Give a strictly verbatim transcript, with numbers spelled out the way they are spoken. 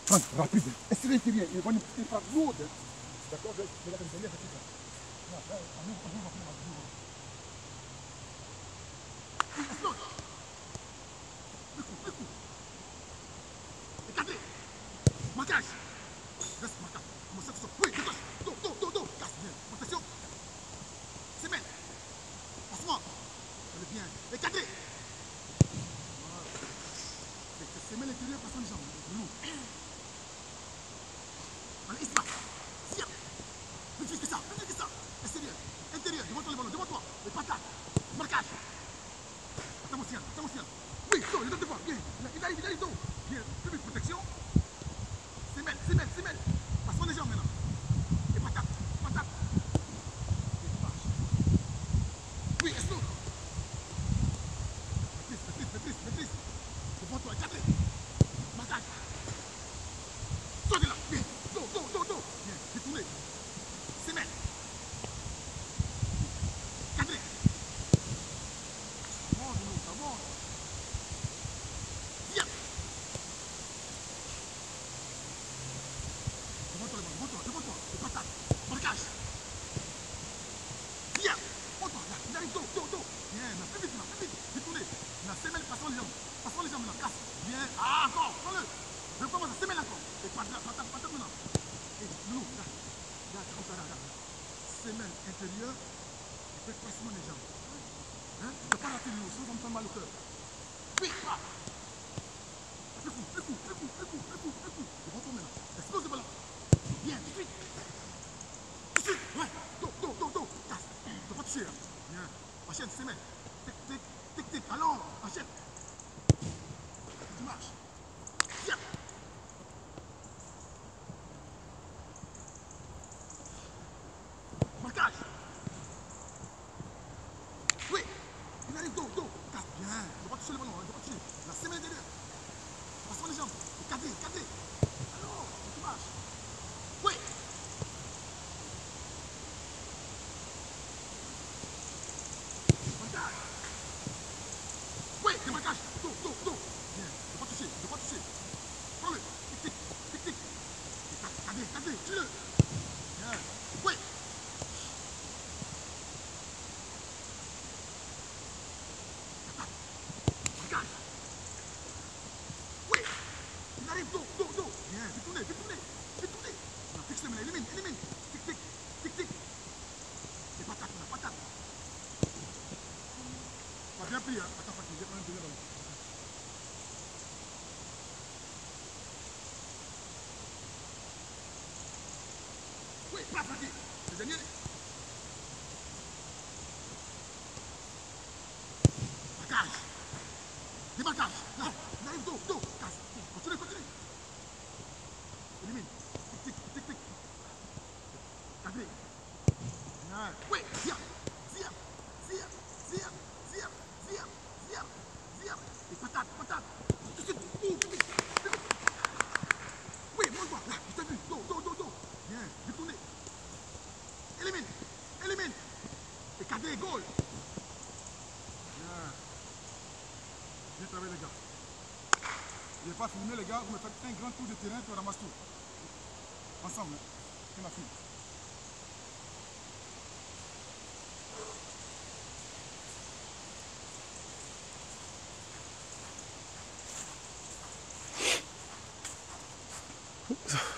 Franck, rapide. Essayez l'intérieur. Il va nous faire lourd. D'accord, je vais la l'intérieur. Non, là, on ouvre, on ouvre, on ouvre. Oui, explose. Le coup, le coup. Et cadré. Marquage. Reste marquage. Comment ça, tu sors? Oui, dégage. Dos, dos, dos, dos. Casse bien. Protection. Semelle. Passement. Elle est bien. Et cadré. Voilà. C'est semelle l'intérieur, passement les jambes. Lourd. Allez, Isma. Viens. Plus vite que ça, plus vite que ça. Extérieur, intérieur, devant toi le ballon, devant toi. Les patates. Marquage. Attends mon sien, attends mon sien. Oui, dos, il est devant, bien. Il arrive, il arrive, dos. Bien, plus vite, protection. Semelle, semelle, semelle. Passement les jambes maintenant. Et patates, patates. Et marche. Oui, explose. Maîtrise, maîtrise, maîtrise, maîtrise. Devant toi, cadré. Marquage. Sors de là, bien. Dos, dos, dos, dos. Bien, détourné. Semelle. Cadré. Ça monte, nous, ça monte. Viens. Devant toi, devant toi, devant toi. Les patates. Marquage. Viens. Monte-toi, là. Il arrive, dos, dos, dos. Bien, là, plus vite, là, plus vite. Détourné. Là, semelle, passons les jambes. Passons les jambes maintenant. Casse. Bien. Ah, encore. Prends-le. Je recommence, semelle encore. Et patate, patate, patate maintenant. Et nous, là. Là, c'est comme ça, là, là. Semelle intérieure. Et puis passement les jambes. Hein? Ne pas rater le haut, sinon ça me fait mal au cœur. Oui, pas. Le coup, le coup, le coup, le coup, le coup, le coup. Devant toi maintenant. Explose le ballon. Bien, tout de suite. Tout de suite. Ouais. Dos, dos, dos, dos. Casse. Tu ne dois pas toucher, là. Bien. Enchaîne, semelle. Tic, tic, tic, tic. Allons, enchaîne. Tu marches. Viens. Marquage. Oui. Il arrive, dos, dos. Casse. Bien. Tu ne dois pas toucher le ballon, hein. Tu ne dois pas toucher. La semelle derrière. Passons les jambes. Et cadré, cadré. Alors, tu marches. Oui. Marquage. Oui, des marquages. Dos, dos, dos. Bien. Ne dois pas toucher, ne dois pas toucher. Prends-le. Tic, tic, tic, tic. Cadré, cadré, tue-le. Bien. Oui. Marquage. Oui. Il arrive, dos, dos, dos. Bien, détourné, détourné, détourné. Non, fixe le élimine, élimine. Tic, tic, tic, tic. Les patates, la patate. On va bien pris, hein. Attends, Fatih, j'ai quand même donné dans le... Oui, pas Fatih. Le dernier. Marquage. Démarquage. Là, il arrive, dos, dos. Casse. Continue, continue. Élimine. Tic, tic, tic, tic. Cadré. Bien. Oui, viens. Viens. Viens. Viens. Viens. Viens. Viens. Viens. Et patate, patate. Tout de suite. Ouh, tout de suite. Oui, monte-toi. Là, je t'ai vu. Dos, dos, dos, dos. Bien. Détourné. Élimine. Élimine. Et cadré, goal. Bien. Bien travaillé, les gars. Il n'est pas filmé, les gars. Vous me faites un grand tour de terrain, puis on ramasse tout. Ensemble, hein. C'est ma fille. Oups.